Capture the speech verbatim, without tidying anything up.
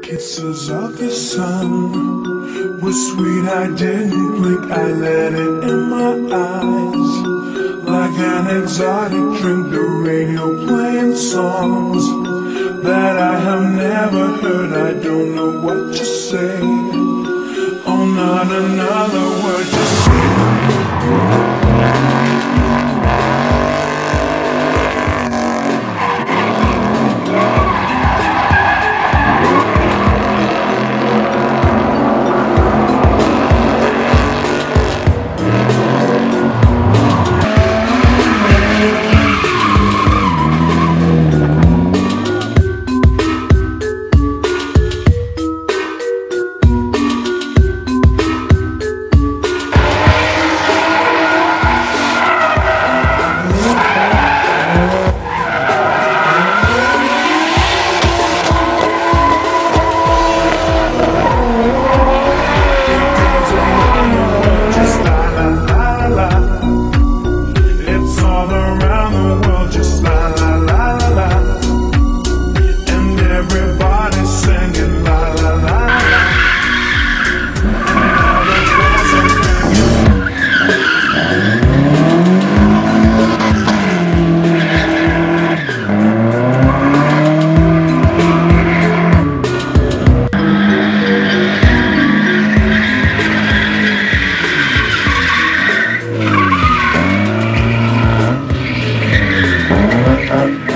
Kisses of the sun were sweet, I didn't blink, I let it in my eyes. Like an exotic drink, the radio playing songs that I have never heard. I don't know what to say. Oh, not another word, just say. Uh,